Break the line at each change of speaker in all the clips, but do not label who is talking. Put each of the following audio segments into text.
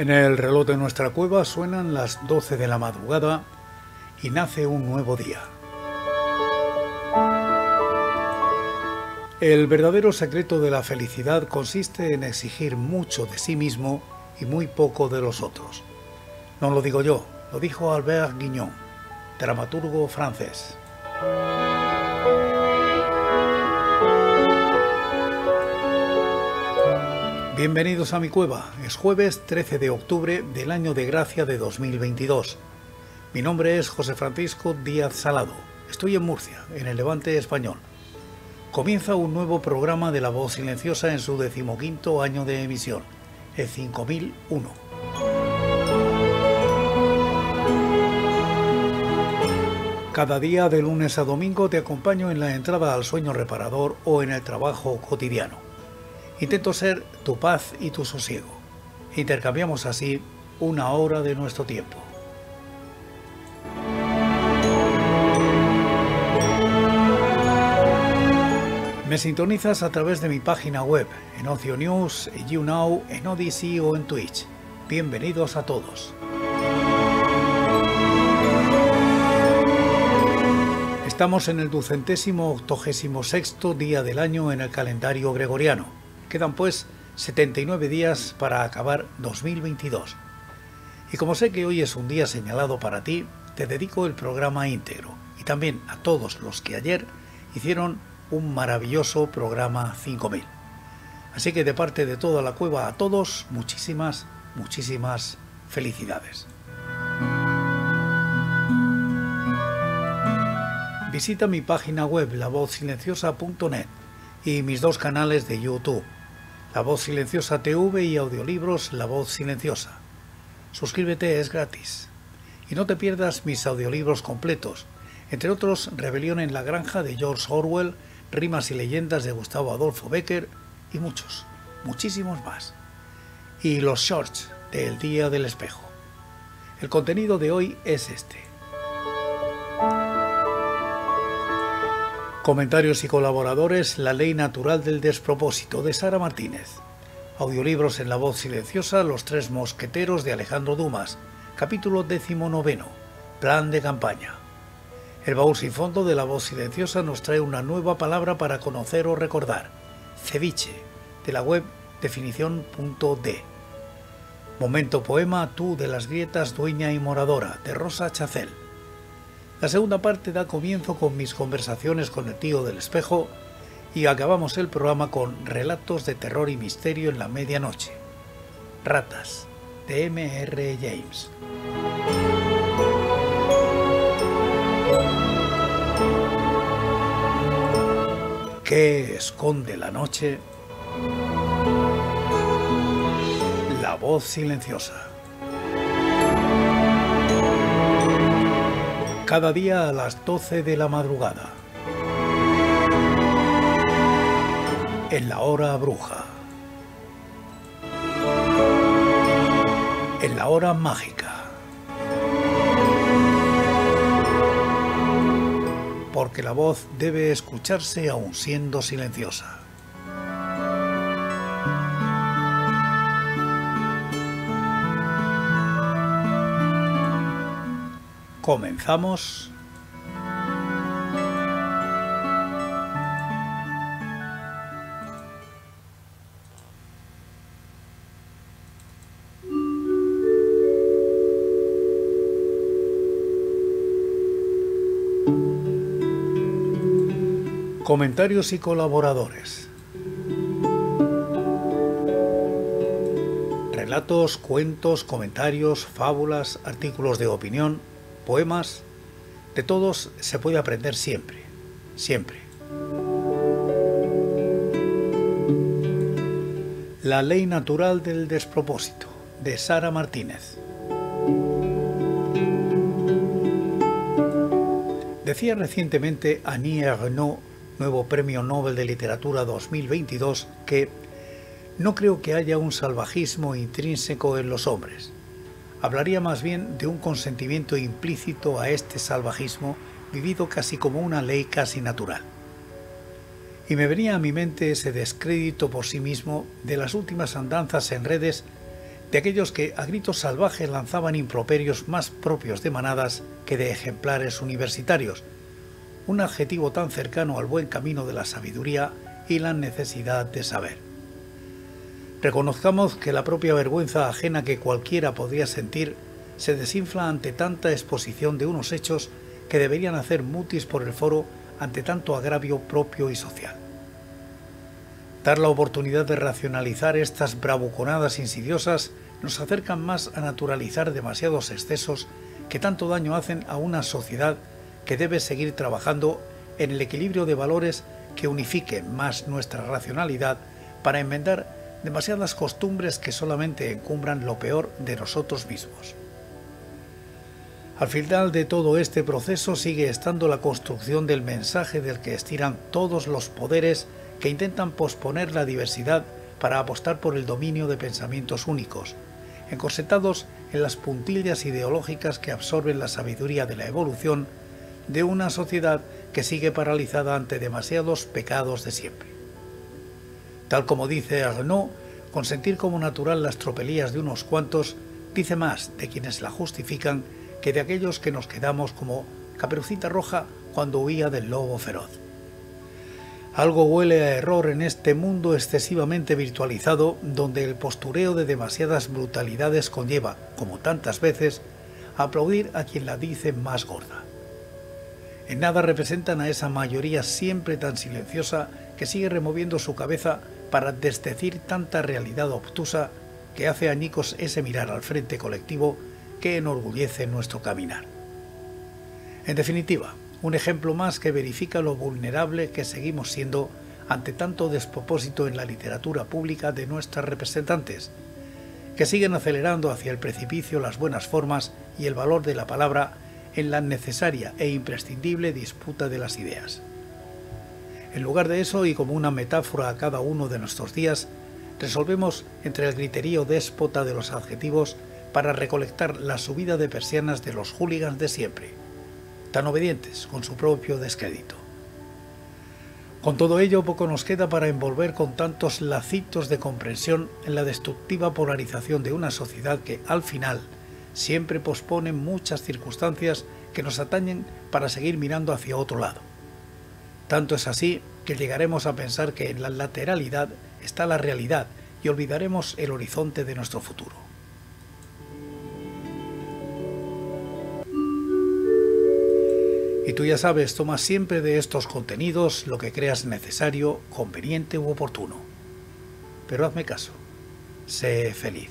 En el reloj de nuestra cueva suenan las 12 de la madrugada y nace un nuevo día. El verdadero secreto de la felicidad consiste en exigir mucho de sí mismo y muy poco de los otros. No lo digo yo, lo dijo Albert Guignon, dramaturgo francés. Bienvenidos a mi cueva. Es jueves 13 de octubre del año de gracia de 2022. Mi nombre es José Francisco Díaz Salado. Estoy en Murcia, en el Levante español. Comienza un nuevo programa de La Voz Silenciosa en su 15º año de emisión, el 5001. Cada día de lunes a domingo te acompaño en la entrada al sueño reparador o en el trabajo cotidiano. Intento ser tu paz y tu sosiego. Intercambiamos así una hora de nuestro tiempo. Me sintonizas a través de mi página web, en Ocio News, en YouNow, en Odyssey o en Twitch. Bienvenidos a todos. Estamos en el 286º día del año en el calendario gregoriano. Quedan pues 79 días para acabar 2022. Y como sé que hoy es un día señalado para ti, te dedico el programa íntegro y también a todos los que ayer hicieron un maravilloso programa 5000. Así que de parte de toda la cueva a todos, muchísimas felicidades. Visita mi página web lavozsilenciosa.net y mis dos canales de YouTube, La Voz Silenciosa TV y audiolibros La Voz Silenciosa. Suscríbete, es gratis. Y no te pierdas mis audiolibros completos, entre otros Rebelión en la Granja de George Orwell, Rimas y leyendas de Gustavo Adolfo Bécquer y muchísimos más. Y los shorts de El Día del Espejo. El contenido de hoy es este. Comentarios y colaboradores: La ley natural del despropósito, de Sara Martínez. Audiolibros en La Voz Silenciosa: Los tres mosqueteros, de Alejandro Dumas. Capítulo 19. Plan de campaña. El baúl sin fondo de La Voz Silenciosa nos trae una nueva palabra para conocer o recordar: ceviche, de la web definición.de. Momento poema: Tú de las grietas, dueña y moradora, de Rosa Chacel. La segunda parte da comienzo con mis conversaciones con el tío del espejo y acabamos el programa con Relatos de terror y misterio en la medianoche. Ratas, de M.R. James. ¿Qué esconde la noche? La Voz Silenciosa. Cada día a las 12 de la madrugada. En la hora bruja. En la hora mágica. Porque la voz debe escucharse aun siendo silenciosa. Comenzamos. Comentarios y colaboradores. Relatos, cuentos, comentarios, fábulas, artículos de opinión, poemas, de todos se puede aprender siempre, siempre. La ley natural del despropósito, de Sara Martínez. Decía recientemente Annie Ernaux, nuevo Premio Nobel de Literatura 2022, que no creo que haya un salvajismo intrínseco en los hombres. Hablaría más bien de un consentimiento implícito a este salvajismo, vivido casi como una ley casi natural. Y me venía a mi mente ese descrédito por sí mismo de las últimas andanzas en redes de aquellos que a gritos salvajes lanzaban improperios más propios de manadas que de ejemplares universitarios, un adjetivo tan cercano al buen camino de la sabiduría y la necesidad de saber. Reconozcamos que la propia vergüenza ajena que cualquiera podría sentir se desinfla ante tanta exposición de unos hechos que deberían hacer mutis por el foro ante tanto agravio propio y social. Dar la oportunidad de racionalizar estas bravuconadas insidiosas nos acercan más a naturalizar demasiados excesos que tanto daño hacen a una sociedad que debe seguir trabajando en el equilibrio de valores que unifique más nuestra racionalidad para enmendar demasiadas costumbres que solamente encumbran lo peor de nosotros mismos. Al final de todo este proceso sigue estando la construcción del mensaje del que estiran todos los poderes que intentan posponer la diversidad para apostar por el dominio de pensamientos únicos, encorsetados en las puntillas ideológicas que absorben la sabiduría de la evolución de una sociedad que sigue paralizada ante demasiados pecados de siempre. Tal como dice Arnaud, consentir como natural las tropelías de unos cuantos dice más de quienes la justifican que de aquellos que nos quedamos como Caperucita Roja cuando huía del lobo feroz. Algo huele a error en este mundo excesivamente virtualizado, donde el postureo de demasiadas brutalidades conlleva, como tantas veces, a aplaudir a quien la dice más gorda. En nada representan a esa mayoría siempre tan silenciosa que sigue removiendo su cabeza para desdecir tanta realidad obtusa que hace añicos ese mirar al frente colectivo que enorgullece nuestro caminar. En definitiva, un ejemplo más que verifica lo vulnerable que seguimos siendo ante tanto despropósito en la literatura pública de nuestras representantes, que siguen acelerando hacia el precipicio las buenas formas y el valor de la palabra en la necesaria e imprescindible disputa de las ideas. En lugar de eso, y como una metáfora a cada uno de nuestros días, resolvemos entre el griterío déspota de los adjetivos para recolectar la subida de persianas de los hooligans de siempre, tan obedientes con su propio descrédito. Con todo ello, poco nos queda para envolver con tantos lacitos de comprensión en la destructiva polarización de una sociedad que, al final, siempre pospone muchas circunstancias que nos atañen para seguir mirando hacia otro lado. Tanto es así que llegaremos a pensar que en la lateralidad está la realidad y olvidaremos el horizonte de nuestro futuro. Y tú ya sabes, toma siempre de estos contenidos lo que creas necesario, conveniente u oportuno. Pero hazme caso, sé feliz.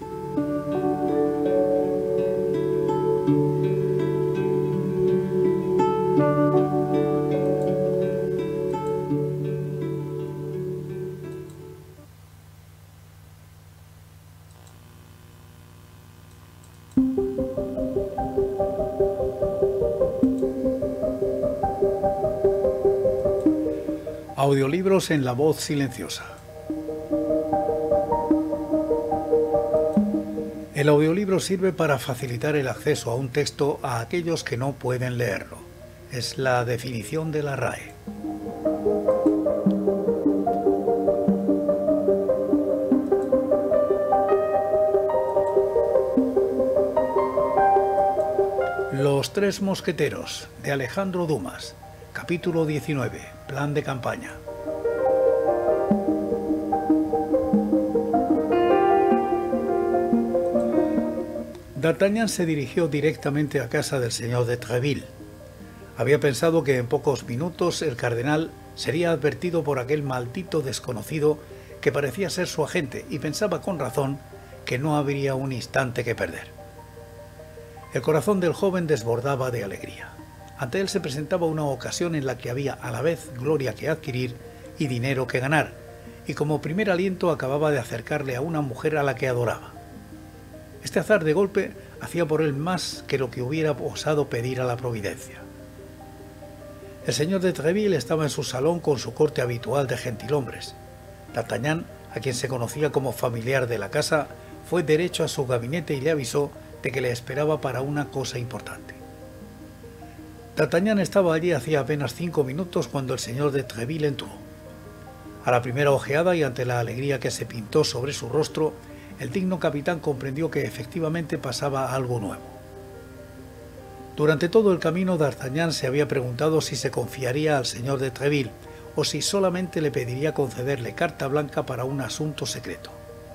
Audiolibros en la voz silenciosa. El audiolibro sirve para facilitar el acceso a un texto a aquellos que no pueden leerlo. Es la definición de la RAE. Los tres mosqueteros, de Alejandro Dumas. Capítulo 19. Plan de campaña. D'Artagnan se dirigió directamente a casa del señor de Treville. Había pensado que en pocos minutos el cardenal sería advertido por aquel maldito desconocido que parecía ser su agente, y pensaba con razón que no habría un instante que perder. El corazón del joven desbordaba de alegría. Ante él se presentaba una ocasión en la que había a la vez gloria que adquirir y dinero que ganar, y como primer aliento acababa de acercarle a una mujer a la que adoraba. Este azar de golpe hacía por él más que lo que hubiera osado pedir a la providencia. El señor de Treville estaba en su salón con su corte habitual de gentilhombres. D'Artagnan, a quien se conocía como familiar de la casa, fue derecho a su gabinete y le avisó de que le esperaba para una cosa importante. D'Artagnan estaba allí hacía apenas 5 minutos cuando el señor de Treville entró. A la primera ojeada y ante la alegría que se pintó sobre su rostro, el digno capitán comprendió que efectivamente pasaba algo nuevo. Durante todo el camino D'Artagnan se había preguntado si se confiaría al señor de Treville o si solamente le pediría concederle carta blanca para un asunto secreto.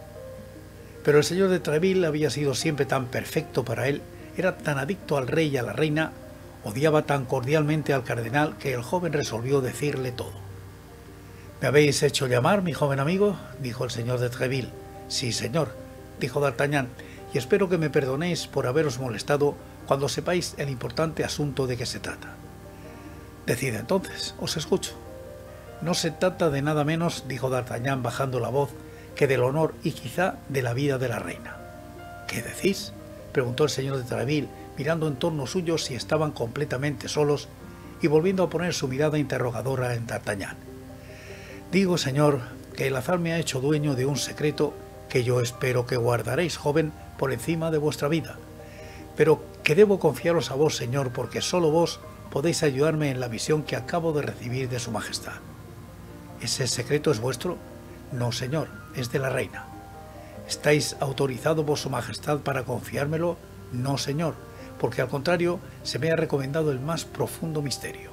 Pero el señor de Treville había sido siempre tan perfecto para él, era tan adicto al rey y a la reina, odiaba tan cordialmente al cardenal que el joven resolvió decirle todo. «¿Me habéis hecho llamar, mi joven amigo?», dijo el señor de Treville. «Sí, señor», dijo D'Artagnan, «y espero que me perdonéis por haberos molestado cuando sepáis el importante asunto de que se trata». «Decid entonces, os escucho». «No se trata de nada menos», dijo D'Artagnan bajando la voz, «que del honor y quizá de la vida de la reina». «¿Qué decís?», preguntó el señor de Treville, mirando en torno suyo si estaban completamente solos y volviendo a poner su mirada interrogadora en D'Artagnan. «Digo, señor, que el azar me ha hecho dueño de un secreto que yo espero que guardaréis, joven, por encima de vuestra vida, pero que debo confiaros a vos, señor, porque solo vos podéis ayudarme en la misión que acabo de recibir de su majestad». «¿Ese secreto es vuestro?». «No, señor, es de la reina». «¿Estáis autorizado por su majestad para confiármelo?». «No, señor, porque al contrario se me ha recomendado el más profundo misterio».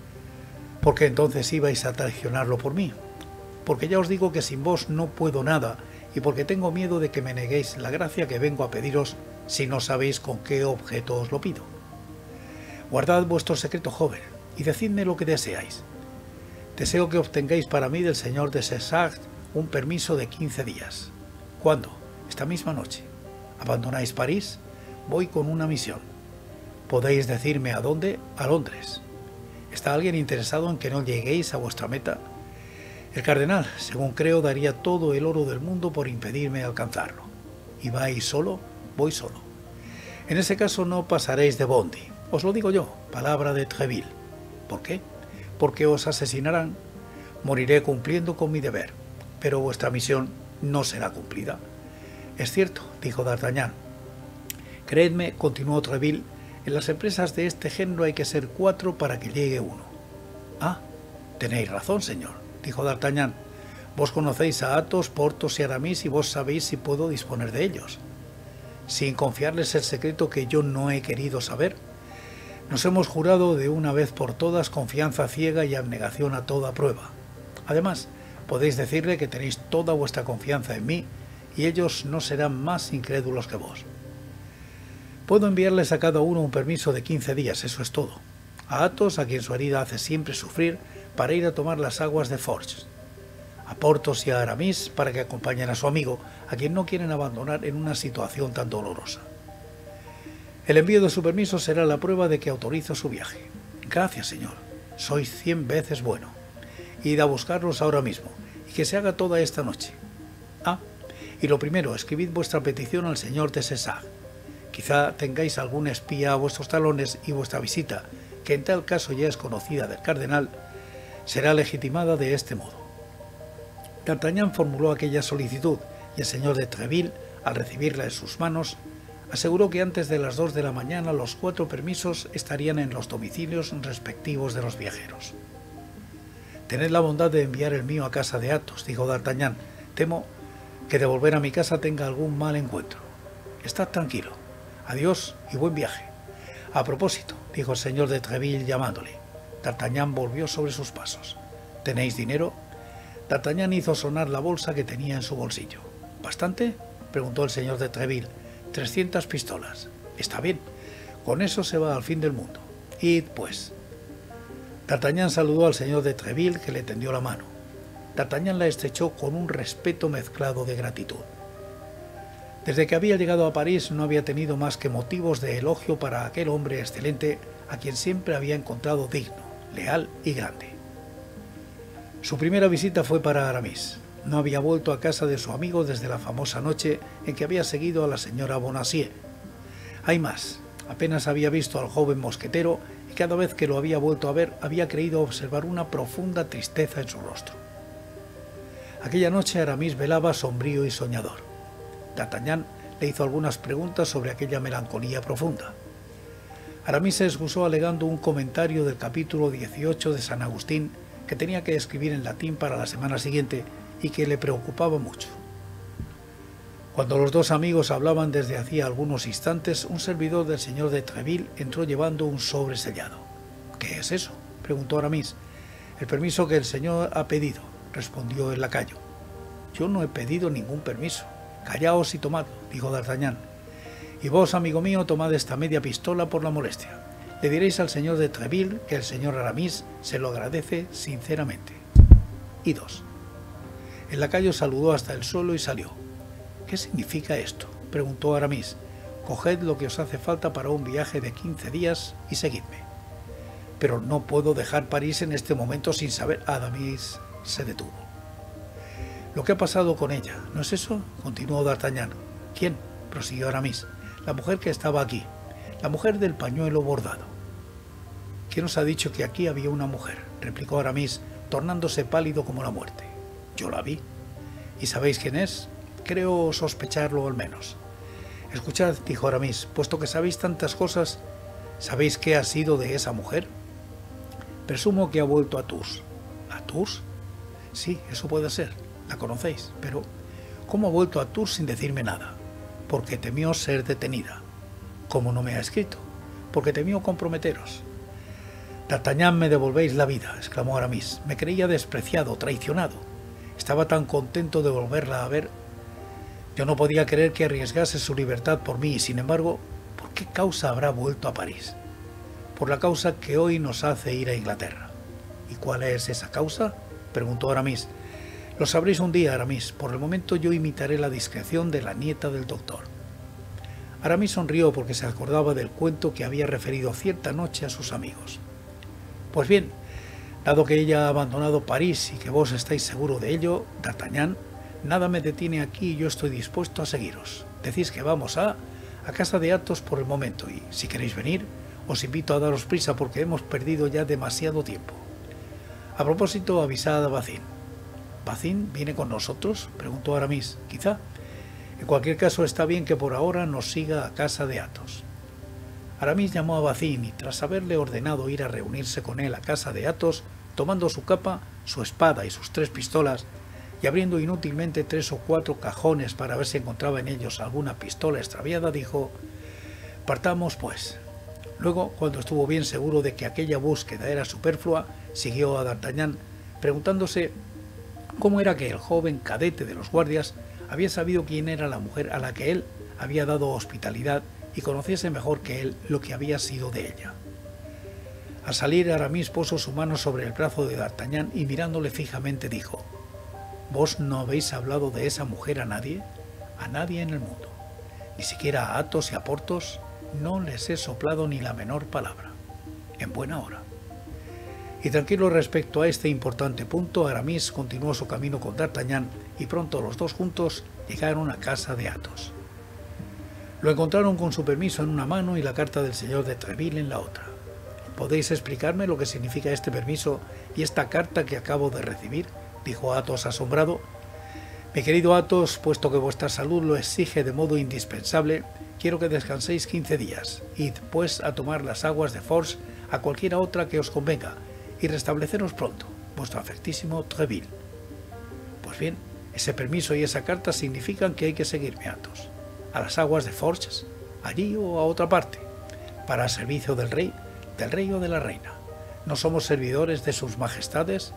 «¿Por qué entonces ibais a traicionarlo por mí?». «Porque ya os digo que sin vos no puedo nada y porque tengo miedo de que me neguéis la gracia que vengo a pediros si no sabéis con qué objeto os lo pido». «Guardad vuestro secreto, joven, y decidme lo que deseáis». «Deseo que obtengáis para mí del señor de Cessart un permiso de 15 días». «¿Cuándo?». «Esta misma noche». «¿Abandonáis París?». «Voy con una misión». «¿Podéis decirme a dónde?». «A Londres». «¿Está alguien interesado en que no lleguéis a vuestra meta?». «El cardenal, según creo, daría todo el oro del mundo por impedirme alcanzarlo». «¿Y vais solo?». «Voy solo». «En ese caso no pasaréis de Bondy. Os lo digo yo, palabra de Treville». «¿Por qué?». «Porque os asesinarán». «Moriré cumpliendo con mi deber, pero vuestra misión no será cumplida». «Es cierto», dijo D'Artagnan. «Creedme», continuó Treville, «en las empresas de este género hay que ser 4 para que llegue uno». «Ah, tenéis razón, señor», dijo D'Artagnan. «Vos conocéis a Athos, Porthos y Aramis y vos sabéis si puedo disponer de ellos». «Sin confiarles el secreto que yo no he querido saber». «Nos hemos jurado de una vez por todas confianza ciega y abnegación a toda prueba. Además, podéis decirle que tenéis toda vuestra confianza en mí y ellos no serán más incrédulos que vos». «Puedo enviarles a cada uno un permiso de 15 días, eso es todo. A Athos, a quien su herida hace siempre sufrir, para ir a tomar las aguas de Forges. A Porthos y a Aramis para que acompañen a su amigo, a quien no quieren abandonar en una situación tan dolorosa. El envío de su permiso será la prueba de que autorizo su viaje». «Gracias, señor. Sois 100 veces bueno. Id a buscarlos ahora mismo, y que se haga toda esta noche. Ah, y lo primero, escribid vuestra petición al señor de Cessart. Quizá tengáis algún espía a vuestros talones y vuestra visita, que en tal caso ya es conocida del cardenal, será legitimada de este modo». D'Artagnan formuló aquella solicitud, y el señor de Treville, al recibirla en sus manos, aseguró que antes de las 2 de la mañana los 4 permisos estarían en los domicilios respectivos de los viajeros. «Tened la bondad de enviar el mío a casa de Athos», dijo D'Artagnan. «Temo que de volver a mi casa tenga algún mal encuentro». «Estad tranquilo. Adiós y buen viaje». «A propósito», dijo el señor de Treville llamándole. D'Artagnan volvió sobre sus pasos. «¿Tenéis dinero?». D'Artagnan hizo sonar la bolsa que tenía en su bolsillo. «¿Bastante?», preguntó el señor de Treville. 300 pistolas. «Está bien. Con eso se va al fin del mundo. Id, pues». D'Artagnan saludó al señor de Treville, que le tendió la mano. D'Artagnan la estrechó con un respeto mezclado de gratitud. Desde que había llegado a París no había tenido más que motivos de elogio para aquel hombre excelente a quien siempre había encontrado digno, leal y grande. Su primera visita fue para Aramis. No había vuelto a casa de su amigo desde la famosa noche en que había seguido a la señora Bonacieux. Hay más, apenas había visto al joven mosquetero y cada vez que lo había vuelto a ver había creído observar una profunda tristeza en su rostro. Aquella noche Aramis velaba sombrío y soñador. D'Artagnan le hizo algunas preguntas sobre aquella melancolía profunda. Aramis se excusó alegando un comentario del capítulo 18 de San Agustín que tenía que escribir en latín para la semana siguiente y que le preocupaba mucho. Cuando los dos amigos hablaban desde hacía algunos instantes, un servidor del señor de Treville entró llevando un sobre sellado. —¿Qué es eso? —preguntó Aramis. —El permiso que el señor ha pedido —respondió el lacayo. —Yo no he pedido ningún permiso. —Callaos y tomadlo —dijo D'Artagnan—. Y vos, amigo mío, tomad esta media pistola por la molestia. Le diréis al señor de Treville que el señor Aramis se lo agradece sinceramente. Idos. El lacayo saludó hasta el suelo y salió. —¿Qué significa esto? —preguntó Aramis. —Coged lo que os hace falta para un viaje de 15 días y seguidme. —Pero no puedo dejar París en este momento sin saber. Aramis se detuvo. —Lo que ha pasado con ella, ¿no es eso? —continuó D'Artagnan. —¿Quién? —prosiguió Aramis. —La mujer que estaba aquí. La mujer del pañuelo bordado. —¿Quién os ha dicho que aquí había una mujer? —replicó Aramis, tornándose pálido como la muerte. —Yo la vi. —¿Y sabéis quién es? —Creo sospecharlo al menos. —Escuchad —dijo Aramis—, puesto que sabéis tantas cosas, ¿sabéis qué ha sido de esa mujer? —Presumo que ha vuelto a Tours. —¿A Tours? —Sí, eso puede ser. La conocéis, pero ¿cómo ha vuelto a Tours sin decirme nada? —Porque temió ser detenida. —¿Cómo no me ha escrito? —Porque temió comprometeros. —D'Artagnan, me devolvéis la vida —exclamó Aramis—. Me creía despreciado, traicionado. Estaba tan contento de volverla a ver. Yo no podía creer que arriesgase su libertad por mí y, sin embargo, ¿por qué causa habrá vuelto a París? Por la causa que hoy nos hace ir a Inglaterra. —¿Y cuál es esa causa? —preguntó Aramis. —Lo sabréis un día, Aramis. Por el momento yo imitaré la discreción de la nieta del doctor. Aramis sonrió porque se acordaba del cuento que había referido cierta noche a sus amigos. —Pues bien, dado que ella ha abandonado París y que vos estáis seguro de ello, D'Artagnan, nada me detiene aquí y yo estoy dispuesto a seguiros. Decís que vamos a casa de Athos por el momento y, si queréis venir, os invito a daros prisa porque hemos perdido ya demasiado tiempo. A propósito, avisad a Bazin. —¿Bazin viene con nosotros? —preguntó Aramis. —Quizá. En cualquier caso, está bien que por ahora nos siga a casa de Athos. Aramis llamó a Bazin y, tras haberle ordenado ir a reunirse con él a casa de Athos, tomando su capa, su espada y sus 3 pistolas, y abriendo inútilmente 3 o 4 cajones para ver si encontraba en ellos alguna pistola extraviada, dijo: —Partamos, pues. Luego, cuando estuvo bien seguro de que aquella búsqueda era superflua, siguió a D'Artagnan, preguntándose cómo era que el joven cadete de los guardias había sabido quién era la mujer a la que él había dado hospitalidad y conociese mejor que él lo que había sido de ella. Al salir, Aramis puso su mano sobre el brazo de D'Artagnan y mirándole fijamente dijo: —¿Vos no habéis hablado de esa mujer a nadie? A nadie en el mundo. Ni siquiera a Athos y a Porthos no les he soplado ni la menor palabra. En buena hora. Y tranquilo respecto a este importante punto, Aramis continuó su camino con D'Artagnan y pronto los dos juntos llegaron a casa de Athos. Lo encontraron con su permiso en una mano y la carta del señor de Treville en la otra. —¿Podéis explicarme lo que significa este permiso y esta carta que acabo de recibir? —dijo Athos asombrado. —Mi querido Athos, puesto que vuestra salud lo exige de modo indispensable, quiero que descanséis 15 días. Id, pues, a tomar las aguas de Forges a cualquiera otra que os convenga y restableceros pronto. Vuestro afectísimo Treville. Pues bien, ese permiso y esa carta significan que hay que seguirme, Athos. ¿A las aguas de Forges? ¿Allí o a otra parte? ¿Para servicio del rey o de la reina? ¿No somos servidores de sus majestades?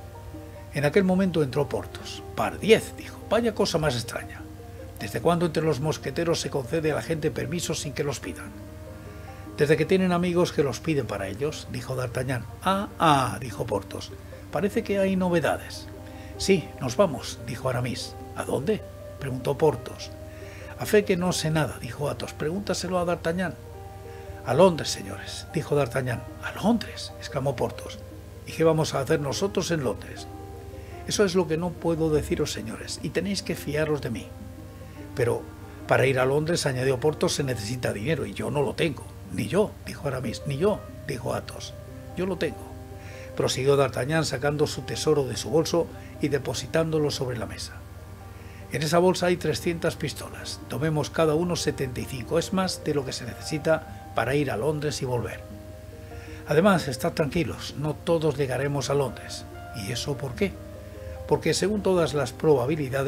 En aquel momento entró Porthos. —Pardiez —dijo—, vaya cosa más extraña. ¿Desde cuándo entre los mosqueteros se concede a la gente permisos sin que los pidan? —Desde que tienen amigos que los piden para ellos —dijo D'Artagnan. —dijo Porthos—, parece que hay novedades. —Sí, nos vamos —dijo Aramis. —¿A dónde? —preguntó Porthos. —A fe que no sé nada —dijo Athos—, pregúntaselo a D'Artagnan. —A Londres, señores —dijo D'Artagnan. —¿A Londres? —exclamó Porthos—. ¿Y qué vamos a hacer nosotros en Londres? Eso es lo que no puedo deciros, señores, y tenéis que fiaros de mí. Pero para ir a Londres, añadió Porthos, se necesita dinero, y yo no lo tengo. —Ni yo —dijo Aramis—, ni yo —dijo Athos—. Yo lo tengo. Prosiguió D'Artagnan sacando su tesoro de su bolso y depositándolo sobre la mesa. En esa bolsa hay 300 pistolas. Tomemos cada uno 75. Es más de lo que se necesita para ir a Londres y volver. Además, estad tranquilos, no todos llegaremos a Londres. ¿Y eso por qué? Porque según todas las probabilidades,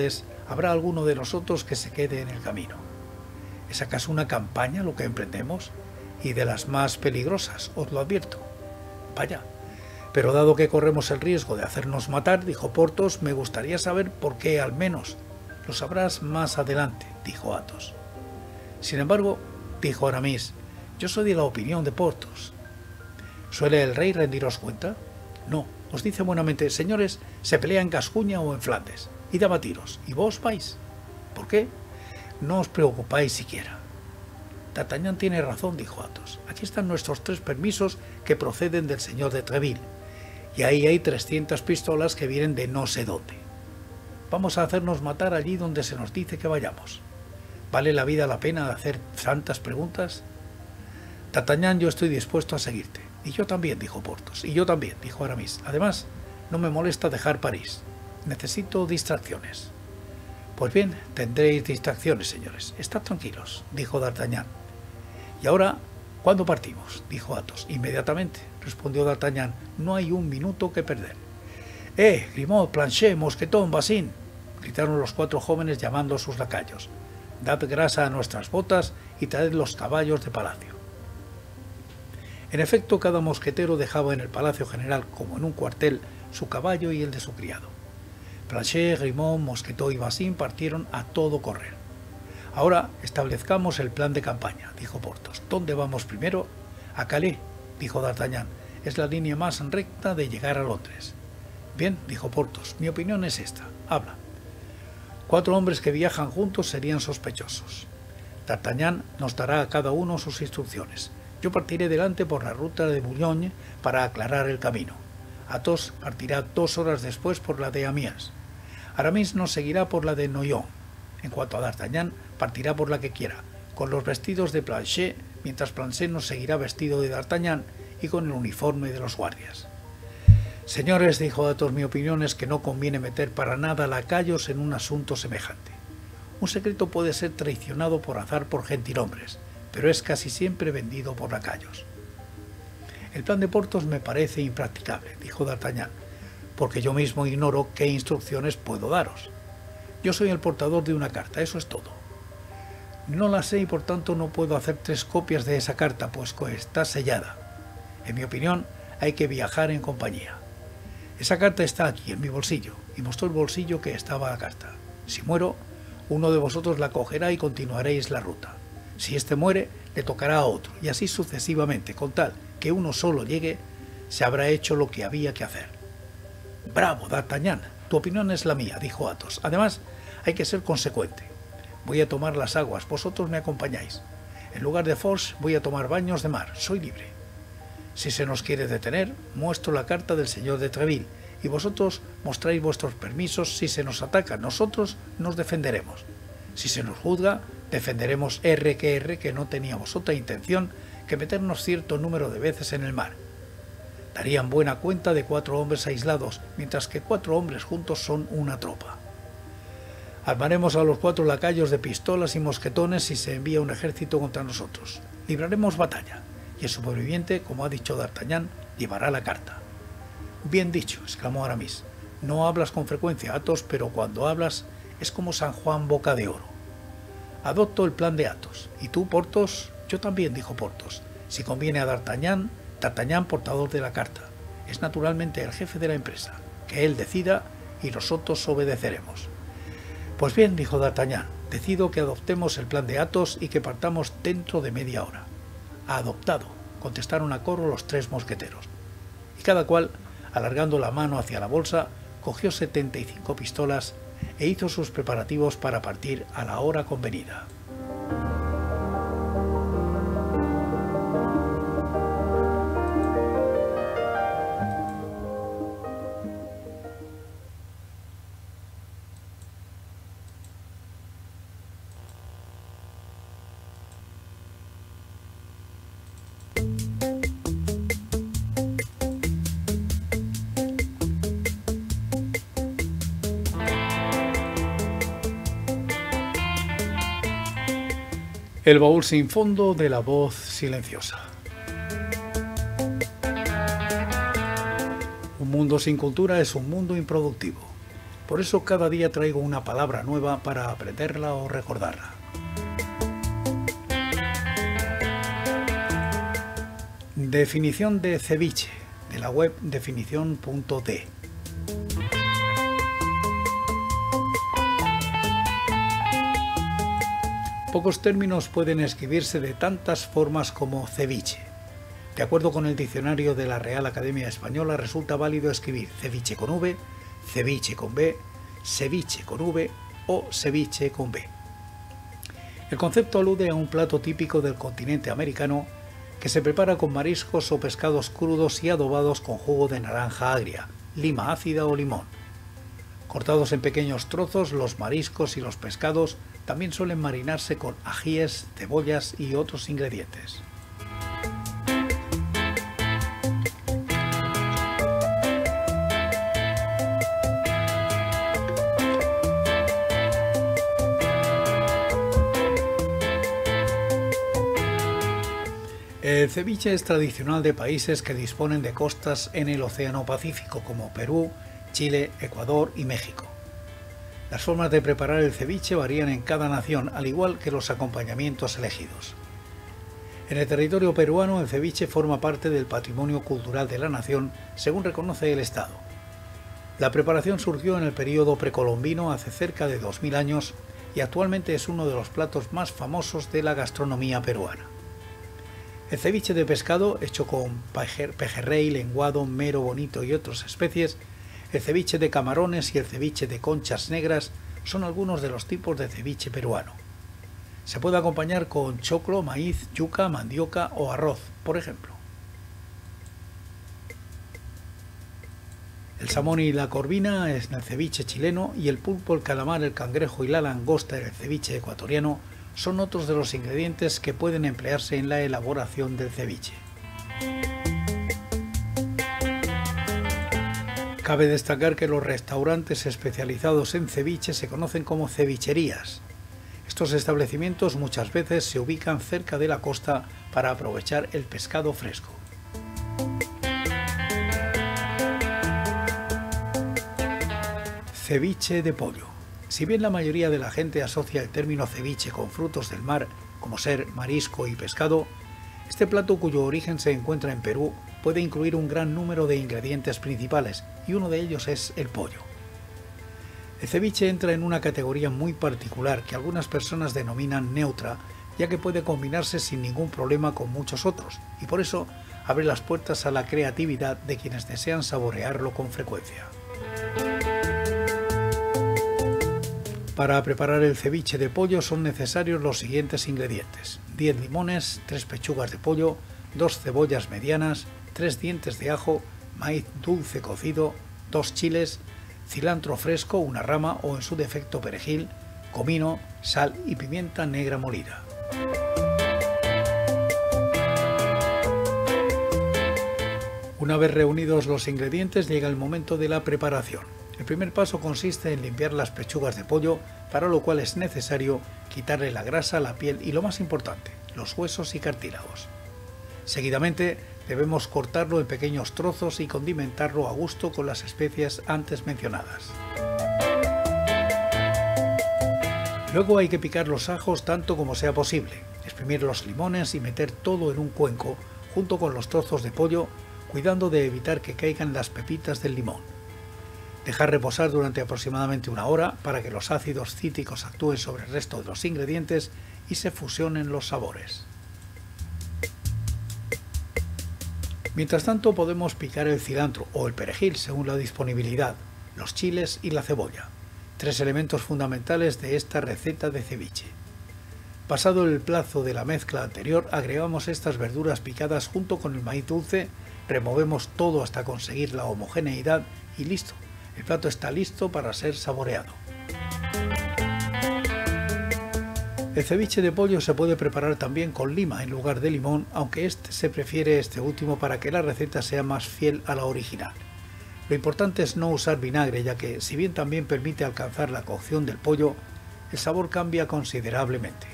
Habrá alguno de nosotros que se quede en el camino. ¿Es acaso una campaña lo que emprendemos? Y de las más peligrosas, os lo advierto. Vaya, pero dado que corremos el riesgo de hacernos matar, dijo Porthos, me gustaría saber por qué al menos. Lo sabrás más adelante, dijo Athos. Sin embargo, dijo Aramis, yo soy de la opinión de Porthos. ¿Suele el rey rendiros cuenta? No, os dice buenamente, señores, se pelea en Gascuña o en Flandes. Id a batiros, y vos vais. ¿Por qué? No os preocupáis siquiera. D'Artagnan tiene razón, dijo Athos. Aquí están nuestros 3 permisos que proceden del señor de Treville, y ahí hay 300 pistolas que vienen de no sé dónde. Vamos a hacernos matar allí donde se nos dice que vayamos. ¿Vale la vida la pena de hacer tantas preguntas? D'Artagnan, yo estoy dispuesto a seguirte. Y yo también, dijo Porthos. Y yo también, dijo Aramis. Además, no me molesta dejar París. Necesito distracciones. Pues bien, tendréis distracciones, señores. Estad tranquilos, dijo D'Artagnan. Y ahora, ¿cuándo partimos? Dijo Athos. Inmediatamente, respondió D'Artagnan. No hay un minuto que perder. Grimaud, Planchet, Mosquetón, Bazin, gritaron los 4 jóvenes llamando a sus lacayos. Dad grasa a nuestras botas y traed los caballos de palacio. En efecto, cada mosquetero dejaba en el palacio general, como en un cuartel, su caballo y el de su criado. Planchet, Grimaud, Mosquetón y Bazin partieron a todo correr. Ahora establezcamos el plan de campaña, dijo Porthos. ¿Dónde vamos primero? A Calais, dijo D'Artagnan. Es la línea más recta de llegar a Londres. Bien, dijo Porthos, mi opinión es esta. Habla. 4 hombres que viajan juntos serían sospechosos. D'Artagnan nos dará a cada uno sus instrucciones. Yo partiré delante por la ruta de Boulogne para aclarar el camino. Athos partirá 2 horas después por la de Amiens. Aramis nos seguirá por la de Noyon. En cuanto a D'Artagnan, partirá por la que quiera, con los vestidos de Planchet, mientras Planchet nos seguirá vestido de D'Artagnan y con el uniforme de los guardias. Señores, dijo Athos, mi opinión es que no conviene meter para nada lacayos en un asunto semejante. Un secreto puede ser traicionado por azar por gentilhombres, pero es casi siempre vendido por lacayos. El plan de Porthos me parece impracticable, dijo D'Artagnan, porque yo mismo ignoro qué instrucciones puedo daros. Yo soy el portador de una carta, eso es todo. No la sé y por tanto no puedo hacer 3 copias de esa carta, pues está sellada. En mi opinión, hay que viajar en compañía. Esa carta está aquí, en mi bolsillo, y mostró el bolsillo que estaba la carta. Si muero, uno de vosotros la cogerá y continuaréis la ruta. Si éste muere, le tocará a otro, y así sucesivamente, con tal que uno solo llegue, se habrá hecho lo que había que hacer. Bravo, D'Artagnan, tu opinión es la mía, dijo Athos. Además, hay que ser consecuente. Voy a tomar las aguas, vosotros me acompañáis. En lugar de Forges, voy a tomar baños de mar, soy libre. Si se nos quiere detener, muestro la carta del señor de Treville, y vosotros mostráis vuestros permisos. Si se nos ataca, nosotros nos defenderemos. Si se nos juzga, defenderemos que no teníamos otra intención que meternos cierto número de veces en el mar. Darían buena cuenta de 4 hombres aislados, mientras que 4 hombres juntos son una tropa. Armaremos a los 4 lacayos de pistolas y mosquetones si se envía un ejército contra nosotros. Libraremos batalla, y el superviviente, como ha dicho D'Artagnan, llevará la carta. Bien dicho, exclamó Aramis. No hablas con frecuencia, Athos, pero cuando hablas es como San Juan boca de oro. Adopto el plan de Athos. ¿Y tú, Porthos? Yo también, dijo Porthos. Si conviene a D'Artagnan, portador de la carta. Es naturalmente el jefe de la empresa. Que él decida y nosotros obedeceremos. Pues bien, dijo D'Artagnan, decido que adoptemos el plan de Athos y que partamos dentro de media hora. Adoptado, contestaron a coro los 3 mosqueteros. Y cada cual, alargando la mano hacia la bolsa, cogió 75 pistolas e hizo sus preparativos para partir a la hora convenida. El baúl sin fondo de la voz silenciosa. Un mundo sin cultura es un mundo improductivo. Por eso cada día traigo una palabra nueva para aprenderla o recordarla. Definición de ceviche, de la web definición.de. Pocos términos pueden escribirse de tantas formas como ceviche. De acuerdo con el diccionario de la Real Academia Española, resulta válido escribir ceviche con V, ceviche con B, ceviche con V o ceviche con B. El concepto alude a un plato típico del continente americano que se prepara con mariscos o pescados crudos y adobados con jugo de naranja agria, lima ácida o limón. Cortados en pequeños trozos, los mariscos y los pescados también suelen marinarse con ajíes, cebollas y otros ingredientes. El ceviche es tradicional de países que disponen de costas en el Océano Pacífico, como Perú, Chile, Ecuador y México. Las formas de preparar el ceviche varían en cada nación, al igual que los acompañamientos elegidos. En el territorio peruano, el ceviche forma parte del patrimonio cultural de la nación, según reconoce el Estado. La preparación surgió en el período precolombino hace cerca de 2000 años y actualmente es uno de los platos más famosos de la gastronomía peruana. El ceviche de pescado, hecho con pejerrey, lenguado, mero bonito y otras especies, el ceviche de camarones y el ceviche de conchas negras son algunos de los tipos de ceviche peruano. Se puede acompañar con choclo, maíz, yuca, mandioca o arroz, por ejemplo. El salmón y la corvina es el ceviche chileno y el pulpo, el calamar, el cangrejo y la langosta en el ceviche ecuatoriano son otros de los ingredientes que pueden emplearse en la elaboración del ceviche. Cabe destacar que los restaurantes especializados en ceviche se conocen como cevicherías. Estos establecimientos muchas veces se ubican cerca de la costa para aprovechar el pescado fresco. Ceviche de pollo. Si bien la mayoría de la gente asocia el término ceviche con frutos del mar, como ser marisco y pescado, este plato, cuyo origen se encuentra en Perú, puede incluir un gran número de ingredientes principales, y uno de ellos es el pollo. El ceviche entra en una categoría muy particular que algunas personas denominan neutra, ya que puede combinarse sin ningún problema con muchos otros, y por eso abre las puertas a la creatividad de quienes desean saborearlo con frecuencia. Para preparar el ceviche de pollo son necesarios los siguientes ingredientes: 10 limones, 3 pechugas de pollo, 2 cebollas medianas, 3 dientes de ajo, maíz dulce cocido, 2 chiles, cilantro fresco, una rama o en su defecto perejil, comino, sal y pimienta negra molida. Una vez reunidos los ingredientes, llega el momento de la preparación. El primer paso consiste en limpiar las pechugas de pollo, para lo cual es necesario quitarle la grasa, la piel y, lo más importante, los huesos y cartílagos. Seguidamente debemos cortarlo en pequeños trozos y condimentarlo a gusto con las especias antes mencionadas. Luego hay que picar los ajos tanto como sea posible, exprimir los limones y meter todo en un cuenco junto con los trozos de pollo, cuidando de evitar que caigan las pepitas del limón. Dejar reposar durante aproximadamente una hora para que los ácidos cítricos actúen sobre el resto de los ingredientes y se fusionen los sabores. Mientras tanto podemos picar el cilantro o el perejil según la disponibilidad, los chiles y la cebolla, 3 elementos fundamentales de esta receta de ceviche. Pasado el plazo de la mezcla anterior, agregamos estas verduras picadas junto con el maíz dulce, removemos todo hasta conseguir la homogeneidad y listo. El plato está listo para ser saboreado. El ceviche de pollo se puede preparar también con lima en lugar de limón, aunque se prefiere este último para que la receta sea más fiel a la original. Lo importante es no usar vinagre, ya que, si bien también permite alcanzar la cocción del pollo, el sabor cambia considerablemente.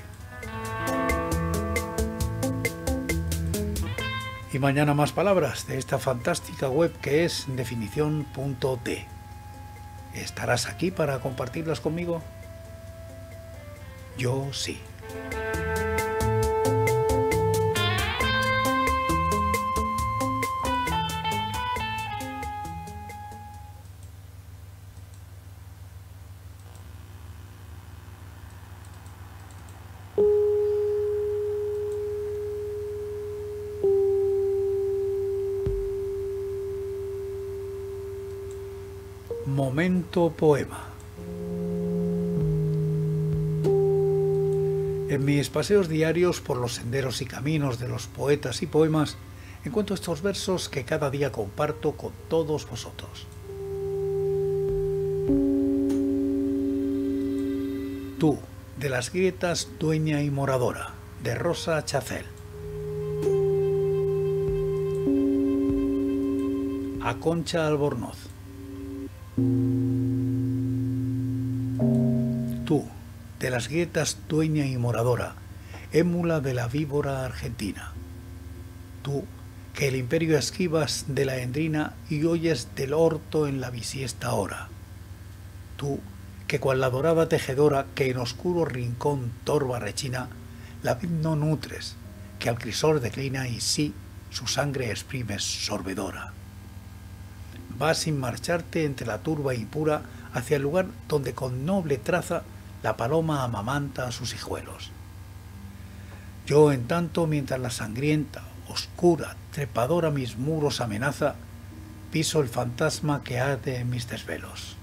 Y mañana más palabras de esta fantástica web que es definición.de. ¿Estarás aquí para compartirlas conmigo? Yo sí. Momento poema. En mis paseos diarios por los senderos y caminos de los poetas y poemas, encuentro estos versos que cada día comparto con todos vosotros. Tú, de las grietas dueña y moradora, de Rosa Chacel. A Concha Albornoz. Tú, de las grietas dueña y moradora, émula de la víbora argentina. Tú, que el imperio esquivas de la Endrina y oyes del orto en la bisiesta hora. Tú, que cual la dorada tejedora que en oscuro rincón torva rechina, la vid no nutres, que al crisol declina y sí su sangre exprimes sorbedora. Vas sin marcharte entre la turba impura hacia el lugar donde con noble traza la paloma amamanta a sus hijuelos. Yo, en tanto, mientras la sangrienta, oscura, trepadora mis muros amenaza, piso el fantasma que arde en mis desvelos.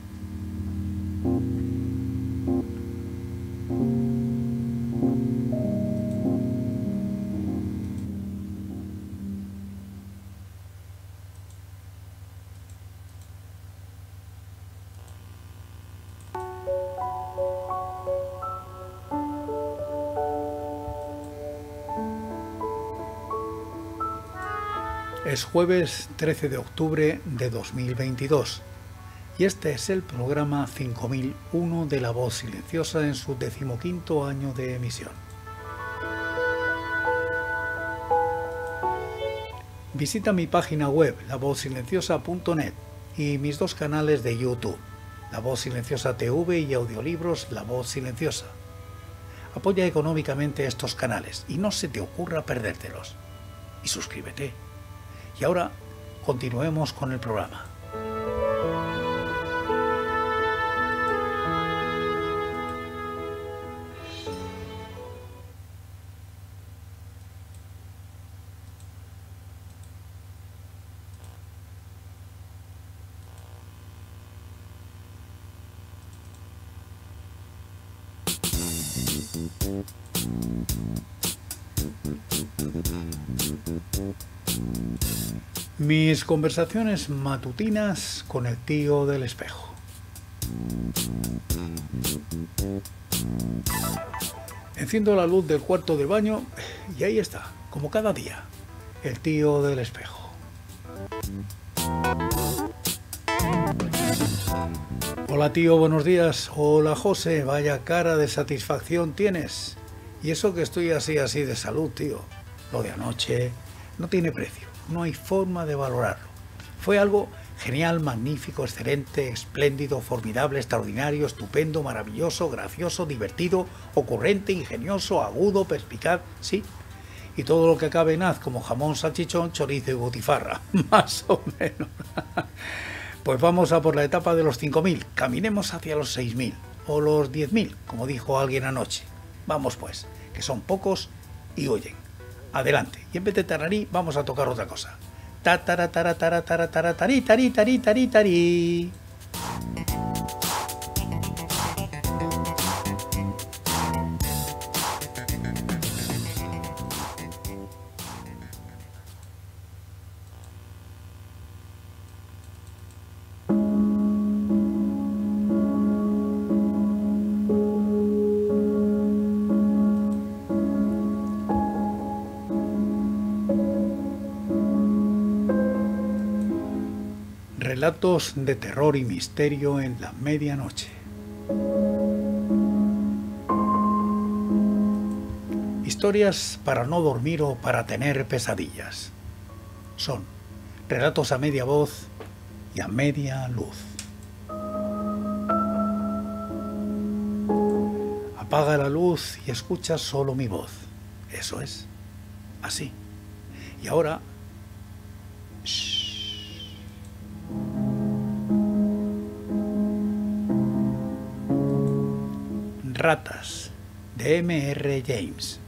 Es jueves 13 de octubre de 2022 y este es el programa 5001 de La Voz Silenciosa en su 15º año de emisión. Visita mi página web lavozsilenciosa.net y mis dos canales de YouTube, La Voz Silenciosa TV y audiolibros La Voz Silenciosa. Apoya económicamente estos canales y no se te ocurra perdértelos. Y suscríbete. Y ahora continuemos con el programa. Mis conversaciones matutinas con el tío del espejo. Enciendo la luz del cuarto del baño y ahí está, como cada día, el tío del espejo. Hola tío, buenos días. Hola José, vaya cara de satisfacción tienes. Y eso que estoy así de salud, tío. Lo de anoche no tiene precio. No hay forma de valorarlo. Fue algo genial, magnífico, excelente, espléndido, formidable, extraordinario, estupendo, maravilloso, gracioso, divertido, ocurrente, ingenioso, agudo, perspicaz, sí. Y todo lo que acabe en az, como jamón, salchichón, chorizo y botifarra, más o menos. Pues vamos a por la etapa de los 5000, caminemos hacia los 6000, o los 10.000, como dijo alguien anoche. Vamos pues, que son pocos y oyen. Adelante, y en vez de tararí vamos a tocar otra cosa. Ta tara tara tara tara tara tarí tarí tarí tarí tarí. Relatos de terror y misterio en la medianoche. Historias para no dormir o para tener pesadillas. Son relatos a media voz y a media luz. Apaga la luz y escucha solo mi voz. Eso es. Así. Y ahora... Shh. Ratas, de M. R. James,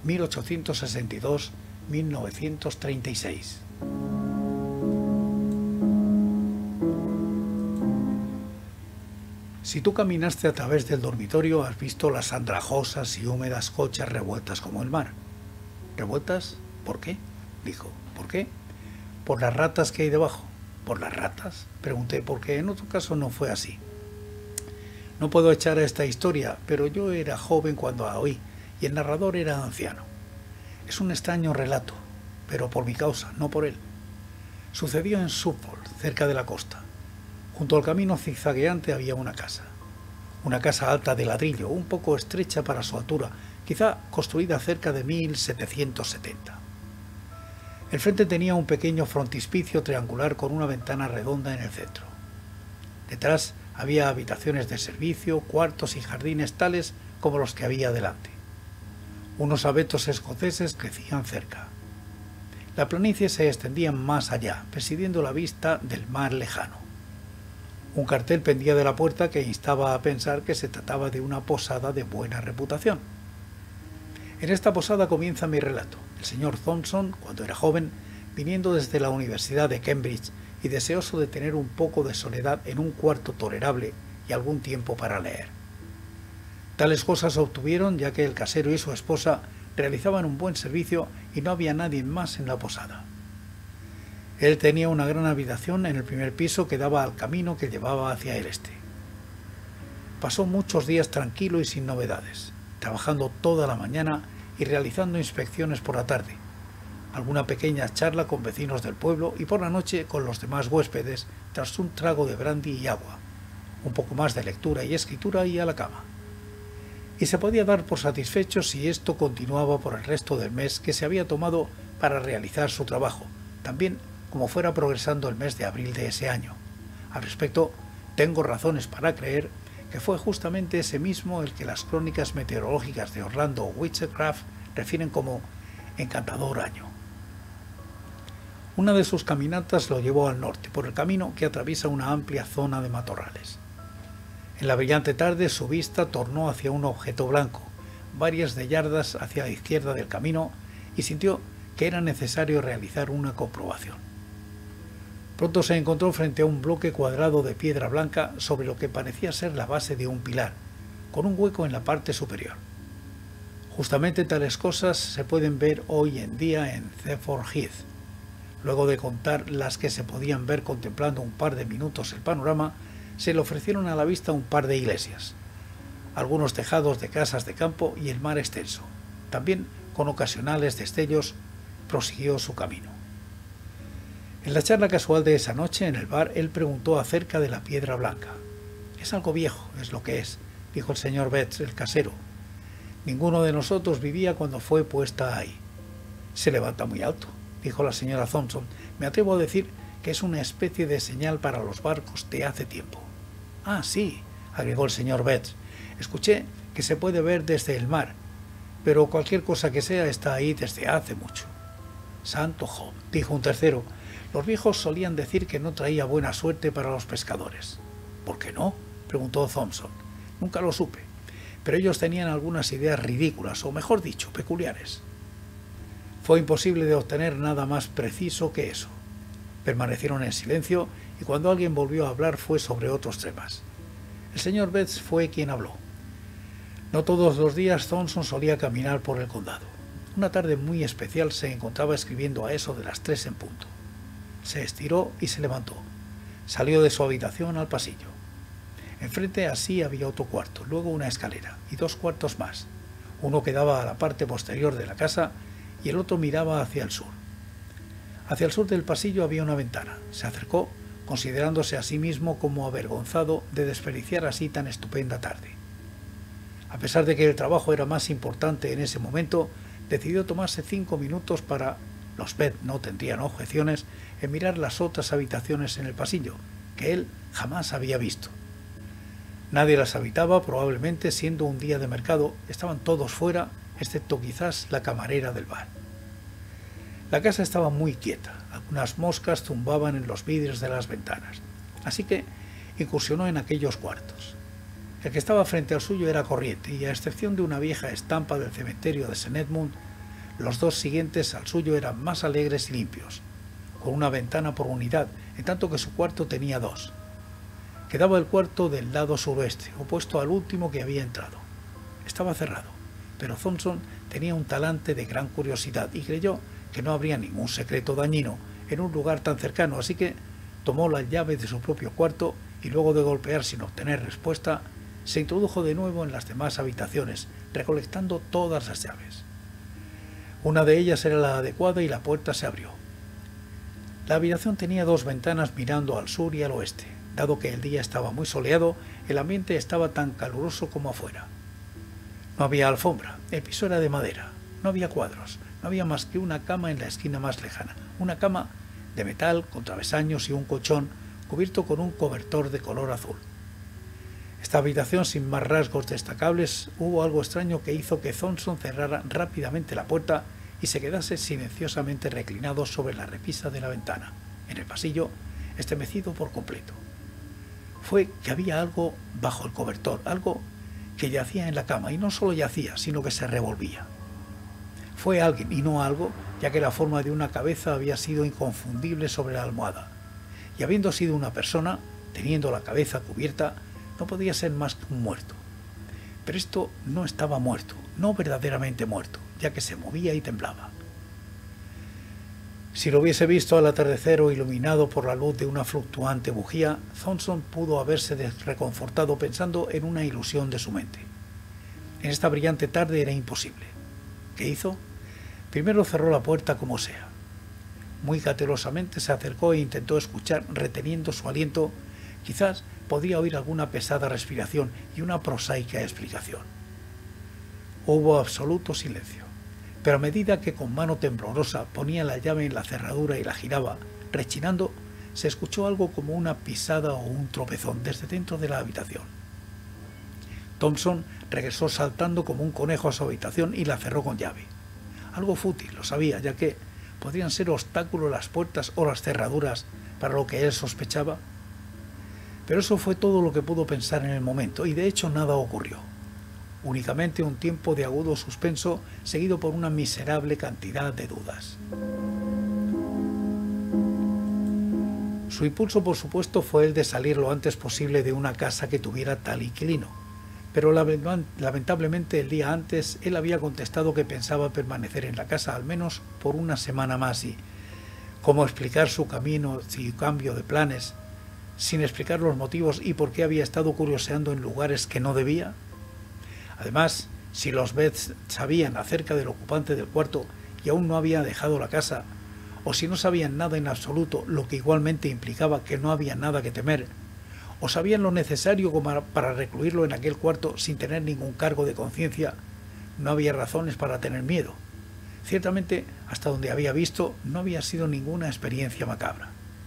1862-1936. Si tú caminaste a través del dormitorio, has visto las andrajosas y húmedas cochas revueltas como el mar. ¿Revueltas? ¿Por qué? Dijo. ¿Por qué? Por las ratas que hay debajo. ¿Por las ratas? Pregunté, porque en otro caso no fue así. No puedo echar a esta historia, pero yo era joven cuando la oí, y el narrador era anciano. Es un extraño relato, pero por mi causa, no por él. Sucedió en Suffolk, cerca de la costa. Junto al camino zigzagueante había una casa alta de ladrillo, un poco estrecha para su altura, quizá construida cerca de 1770. El frente tenía un pequeño frontispicio triangular con una ventana redonda en el centro. Detrás había habitaciones de servicio, cuartos y jardines tales como los que había delante. Unos abetos escoceses crecían cerca. La planicie se extendía más allá, presidiendo la vista del mar lejano. Un cartel pendía de la puerta que instaba a pensar que se trataba de una posada de buena reputación. En esta posada comienza mi relato. El señor Thompson, cuando era joven, viniendo desde la Universidad de Cambridge y deseoso de tener un poco de soledad en un cuarto tolerable y algún tiempo para leer. Tales cosas obtuvieron ya que el casero y su esposa realizaban un buen servicio y no había nadie más en la posada. Él tenía una gran habitación en el primer piso que daba al camino que llevaba hacia el este. Pasó muchos días tranquilo y sin novedades, trabajando toda la mañana y realizando inspecciones por la tarde, alguna pequeña charla con vecinos del pueblo y por la noche con los demás huéspedes tras un trago de brandy y agua, un poco más de lectura y escritura y a la cama. Y se podía dar por satisfecho si esto continuaba por el resto del mes que se había tomado para realizar su trabajo, también como fuera progresando el mes de abril de ese año. Al respecto, tengo razones para creer que fue justamente ese mismo el que las crónicas meteorológicas de Orlando Witchcraft refieren como encantador año. Una de sus caminatas lo llevó al norte, por el camino que atraviesa una amplia zona de matorrales. En la brillante tarde su vista tornó hacia un objeto blanco, varias de yardas hacia la izquierda del camino, y sintió que era necesario realizar una comprobación. Pronto se encontró frente a un bloque cuadrado de piedra blanca sobre lo que parecía ser la base de un pilar, con un hueco en la parte superior. Justamente tales cosas se pueden ver hoy en día en Thetford Heath. Luego de contar las que se podían ver contemplando un par de minutos el panorama, se le ofrecieron a la vista un par de iglesias, algunos tejados de casas de campo y el mar extenso. También, con ocasionales destellos, prosiguió su camino. En la charla casual de esa noche en el bar, él preguntó acerca de la piedra blanca. «Es algo viejo, es lo que es», dijo el señor Betts, el casero. «Ninguno de nosotros vivía cuando fue puesta ahí». «Se levanta muy alto», dijo la señora Thompson. «Me atrevo a decir que es una especie de señal para los barcos de hace tiempo». «Ah, sí», agregó el señor Betts. «Escuché que se puede ver desde el mar, pero cualquier cosa que sea está ahí desde hace mucho». «Santo Job», dijo un tercero. «Los viejos solían decir que no traía buena suerte para los pescadores». «¿Por qué no?», preguntó Thompson. «Nunca lo supe, pero ellos tenían algunas ideas ridículas, o mejor dicho, peculiares». Fue imposible de obtener nada más preciso que eso. Permanecieron en silencio y cuando alguien volvió a hablar fue sobre otros temas. El señor Betts fue quien habló. No todos los días Thompson solía caminar por el condado. Una tarde muy especial se encontraba escribiendo a eso de las 3 en punto. Se estiró y se levantó. Salió de su habitación al pasillo. Enfrente así había otro cuarto, luego una escalera y 2 cuartos más. Uno quedaba a la parte posterior de la casa y el otro miraba hacia el sur. Hacia el sur del pasillo había una ventana. Se acercó, considerándose a sí mismo como avergonzado de desperdiciar así tan estupenda tarde. A pesar de que el trabajo era más importante en ese momento, decidió tomarse 5 minutos para, los Betts no tendrían objeciones, en mirar las otras habitaciones en el pasillo, que él jamás había visto. Nadie las habitaba, probablemente siendo un día de mercado, estaban todos fuera, excepto quizás la camarera del bar. La casa estaba muy quieta, algunas moscas zumbaban en los vidrios de las ventanas, así que incursionó en aquellos cuartos. El que estaba frente al suyo era corriente, y a excepción de una vieja estampa del cementerio de St. Edmund, los dos siguientes al suyo eran más alegres y limpios, con una ventana por unidad, en tanto que su cuarto tenía dos. Quedaba el cuarto del lado suroeste, opuesto al último que había entrado. Estaba cerrado, pero Thompson tenía un talante de gran curiosidad y creyó que no habría ningún secreto dañino en un lugar tan cercano, así que tomó la llave de su propio cuarto y luego de golpear sin obtener respuesta, se introdujo de nuevo en las demás habitaciones, recolectando todas las llaves. Una de ellas era la adecuada y la puerta se abrió. La habitación tenía dos ventanas mirando al sur y al oeste. Dado que el día estaba muy soleado, el ambiente estaba tan caluroso como afuera. No había alfombra, el piso era de madera, no había cuadros, no había más que una cama en la esquina más lejana, una cama de metal con travesaños y un colchón cubierto con un cobertor de color azul. Esta habitación sin más rasgos destacables, hubo algo extraño que hizo que Thompson cerrara rápidamente la puerta y se quedase silenciosamente reclinado sobre la repisa de la ventana, en el pasillo, estremecido por completo. Fue que había algo bajo el cobertor, algo que yacía en la cama, y no solo yacía, sino que se revolvía. Fue alguien y no algo, ya que la forma de una cabeza había sido inconfundible sobre la almohada, y habiendo sido una persona, teniendo la cabeza cubierta, no podía ser más que un muerto. Pero esto no estaba muerto, no verdaderamente muerto, ya que se movía y temblaba. Si lo hubiese visto al atardecer o iluminado por la luz de una fluctuante bujía, Thompson pudo haberse reconfortado pensando en una ilusión de su mente. En esta brillante tarde era imposible. ¿Qué hizo? Primero cerró la puerta como sea. Muy cautelosamente se acercó e intentó escuchar, reteniendo su aliento. Quizás podía oír alguna pesada respiración y una prosaica explicación. Hubo absoluto silencio. Pero a medida que con mano temblorosa ponía la llave en la cerradura y la giraba, rechinando, se escuchó algo como una pisada o un tropezón desde dentro de la habitación. Thompson regresó saltando como un conejo a su habitación y la cerró con llave. Algo fútil, lo sabía, ya que podrían ser obstáculos las puertas o las cerraduras para lo que él sospechaba. Pero eso fue todo lo que pudo pensar en el momento, y de hecho nada ocurrió. Únicamente un tiempo de agudo suspenso seguido por una miserable cantidad de dudas. Su impulso, por supuesto, fue el de salir lo antes posible de una casa que tuviera tal inquilino, pero lamentablemente el día antes él había contestado que pensaba permanecer en la casa al menos por una semana más y cómo explicar su camino y cambio de planes sin explicar los motivos y por qué había estado curioseando en lugares que no debía. Además, si los Betts sabían acerca del ocupante del cuarto y aún no había dejado la casa, o si no sabían nada en absoluto, lo que igualmente implicaba que no había nada que temer, o sabían lo necesario para recluirlo en aquel cuarto sin tener ningún cargo de conciencia, no había razones para tener miedo. Ciertamente, hasta donde había visto, no había sido ninguna experiencia macabra.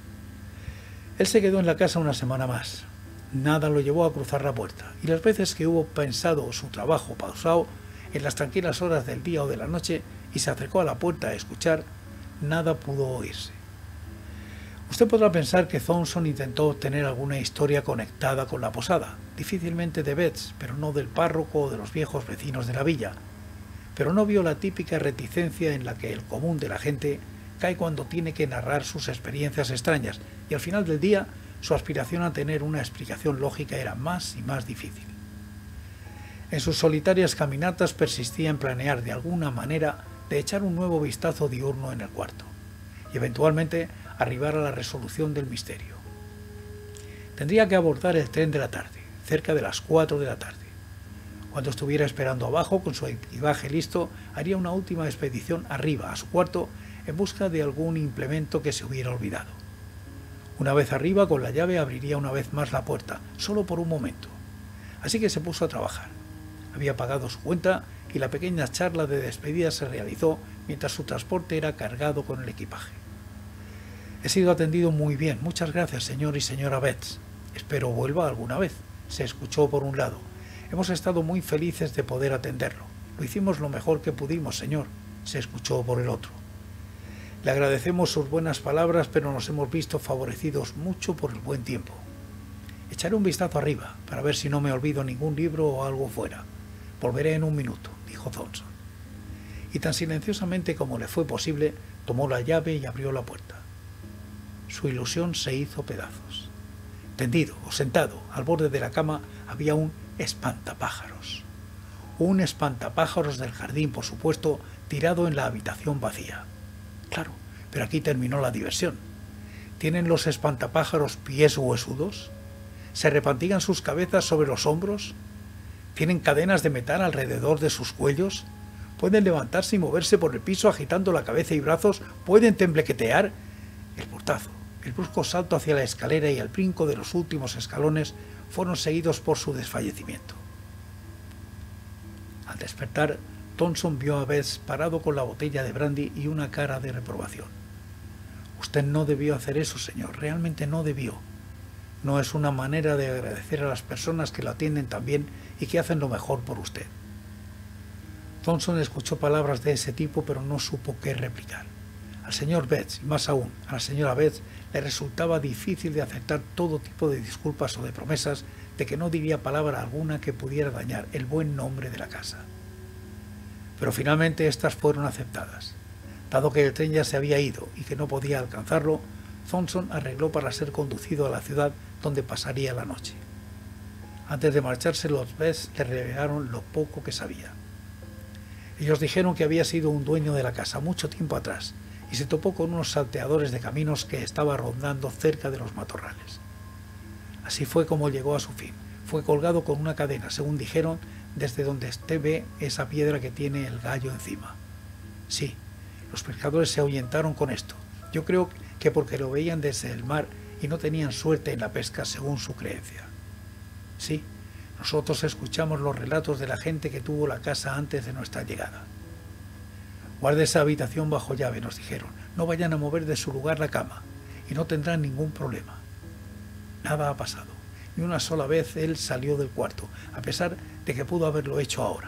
Él se quedó en la casa una semana más. Nada lo llevó a cruzar la puerta, y las veces que hubo pensado su trabajo pausado en las tranquilas horas del día o de la noche y se acercó a la puerta a escuchar, nada pudo oírse. Usted podrá pensar que Thompson intentó obtener alguna historia conectada con la posada, difícilmente de Betts, pero no del párroco o de los viejos vecinos de la villa, pero no vio la típica reticencia en la que el común de la gente cae cuando tiene que narrar sus experiencias extrañas, y al final del día su aspiración a tener una explicación lógica era más y más difícil. En sus solitarias caminatas persistía en planear de alguna manera de echar un nuevo vistazo diurno en el cuarto y eventualmente arribar a la resolución del misterio. Tendría que abordar el tren de la tarde, cerca de las 4 de la tarde. Cuando estuviera esperando abajo con su equipaje listo, haría una última expedición arriba a su cuarto en busca de algún implemento que se hubiera olvidado. Una vez arriba, con la llave abriría una vez más la puerta, solo por un momento. Así que se puso a trabajar. Había pagado su cuenta y la pequeña charla de despedida se realizó mientras su transporte era cargado con el equipaje. He sido atendido muy bien, muchas gracias, señor y señora Betts. Espero vuelva alguna vez. se escuchó por un lado. Hemos estado muy felices de poder atenderlo. Lo hicimos lo mejor que pudimos, señor, se escuchó por el otro. Le agradecemos sus buenas palabras, pero nos hemos visto favorecidos mucho por el buen tiempo. Echaré un vistazo arriba para ver si no me olvido ningún libro o algo fuera. Volveré en un minuto, dijo Thompson. Y tan silenciosamente como le fue posible, tomó la llave y abrió la puerta. Su ilusión se hizo pedazos. Tendido o sentado al borde de la cama había un espantapájaros. Un espantapájaros del jardín, por supuesto, tirado en la habitación vacía. Claro, pero aquí terminó la diversión. ¿Tienen los espantapájaros pies huesudos? ¿Se repantigan sus cabezas sobre los hombros? ¿Tienen cadenas de metal alrededor de sus cuellos? ¿Pueden levantarse y moverse por el piso agitando la cabeza y brazos? ¿Pueden temblequetear? El portazo, el brusco salto hacia la escalera y el brinco de los últimos escalones fueron seguidos por su desfallecimiento. Al despertar, Thompson vio a Bess parado con la botella de brandy y una cara de reprobación. «Usted no debió hacer eso, señor, realmente no debió. No es una manera de agradecer a las personas que lo atienden tan bien y que hacen lo mejor por usted». Thompson escuchó palabras de ese tipo, pero no supo qué replicar. Al señor Betts, y más aún a la señora Betts, le resultaba difícil de aceptar todo tipo de disculpas o de promesas de que no diría palabra alguna que pudiera dañar el buen nombre de la casa. Pero finalmente estas fueron aceptadas. Dado que el tren ya se había ido y que no podía alcanzarlo, Thompson arregló para ser conducido a la ciudad donde pasaría la noche. Antes de marcharse, los Betts le revelaron lo poco que sabía. Ellos dijeron que había sido un dueño de la casa mucho tiempo atrás y se topó con unos salteadores de caminos que estaba rondando cerca de los matorrales. Así fue como llegó a su fin. Fue colgado con una cadena, según dijeron, desde donde usted ve esa piedra que tiene el gallo encima. Sí, los pescadores se ahuyentaron con esto. Yo creo que porque lo veían desde el mar y no tenían suerte en la pesca según su creencia. Sí, nosotros escuchamos los relatos de la gente que tuvo la casa antes de nuestra llegada. Guarde esa habitación bajo llave, nos dijeron. No vayan a mover de su lugar la cama y no tendrán ningún problema. Nada ha pasado. Ni una sola vez él salió del cuarto, a pesar de que pudo haberlo hecho ahora.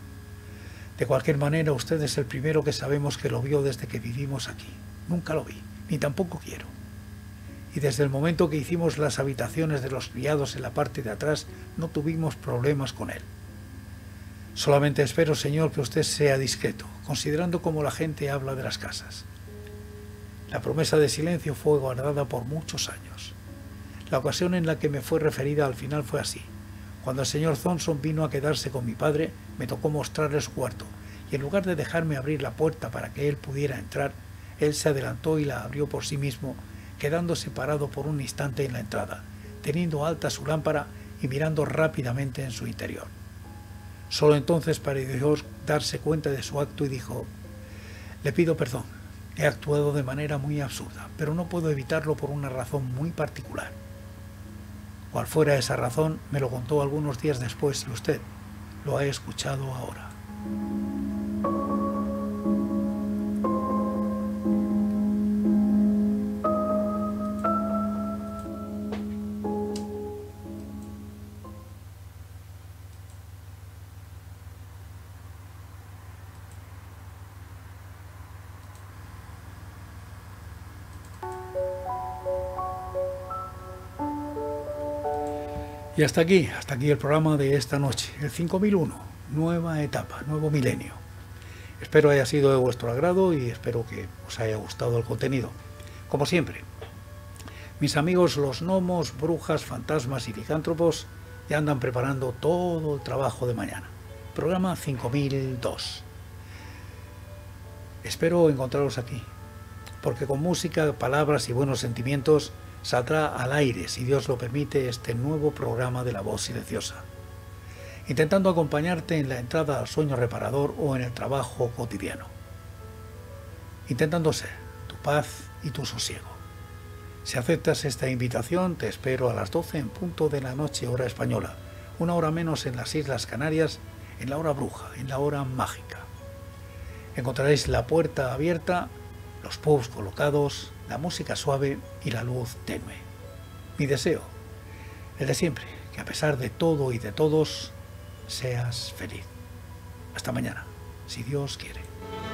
De cualquier manera, usted es el primero que sabemos que lo vio desde que vivimos aquí. Nunca lo vi, ni tampoco quiero. Y desde el momento que hicimos las habitaciones de los criados en la parte de atrás, no tuvimos problemas con él. Solamente espero, señor, que usted sea discreto, considerando cómo la gente habla de las casas. La promesa de silencio fue guardada por muchos años. La ocasión en la que me fue referida al final fue así. Cuando el señor Thompson vino a quedarse con mi padre, me tocó mostrarle su cuarto, y en lugar de dejarme abrir la puerta para que él pudiera entrar, él se adelantó y la abrió por sí mismo, quedándose parado por un instante en la entrada, teniendo alta su lámpara y mirando rápidamente en su interior. Solo entonces pareció darse cuenta de su acto y dijo: «Le pido perdón, he actuado de manera muy absurda, pero no puedo evitarlo por una razón muy particular». Cual fuera esa razón, me lo contó algunos días después y usted lo ha escuchado ahora. Y hasta aquí el programa de esta noche, el 5001, nueva etapa, nuevo milenio. Espero haya sido de vuestro agrado y espero que os haya gustado el contenido. Como siempre, mis amigos los gnomos, brujas, fantasmas y licántropos ya andan preparando todo el trabajo de mañana. Programa 5002. Espero encontraros aquí, porque con música, palabras y buenos sentimientos saldrá al aire, si Dios lo permite, este nuevo programa de La Voz Silenciosa, intentando acompañarte en la entrada al sueño reparador o en el trabajo cotidiano, intentando ser tu paz y tu sosiego. Si aceptas esta invitación, te espero a las 12 en punto de la noche, hora española, una hora menos en las Islas Canarias, en la hora bruja, en la hora mágica. Encontraréis la puerta abierta, los pubs colocados, la música suave y la luz tenue. Mi deseo, el de siempre, que que a pesar de todo y de todos, seas feliz. Hasta mañana, si Dios quiere.